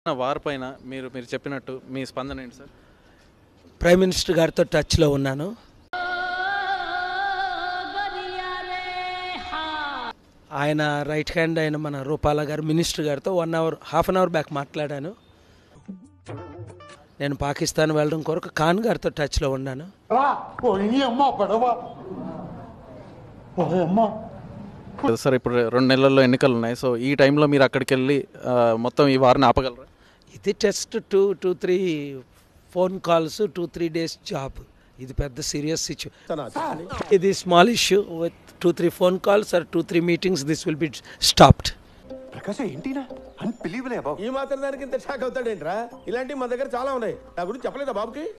War పైన మీరు మీరు చెప్పినట్టు మీ స్పందన ఏంటి సార్? ప్రైమ్ మినిస్టర్ గారితో టచ్లో ఉన్నాను. ఆయన రైట్ హ్యాండ్ అయిన మన రూపాల గారు మినిస్టర్ గారితో 1 hour half an hour back మాట్లాడాను. నేను పాకిస్తాన్ వెళ్ళడం కొరకు ఖాన్ గారితో టచ్లో ఉన్నాను. సార్ ఇప్పుడు 2 నెలల్లో ఎన్నికలు ఉన్నాయి. సో ఈ టైంలో మీరు అక్కడికి వెళ్ళి మొత్తం ఈ వారిని ఆపగలరా? ఇది just 2-3 phone calls, 2-3 days job. ఇది పెద్ద సీరియస్ సిచ్యువేషన్. ఇది small issue with 2-3 phone calls or 2-3 meetings. This will be stopped. ఈ మాత్రం దానికి ఇంత షాక్ అవుతాడేంట్రా? ఇలాంటివి మా దగ్గర చాలా ఉన్నాయి. నా గురించి చెప్పలేదా బాబుకి?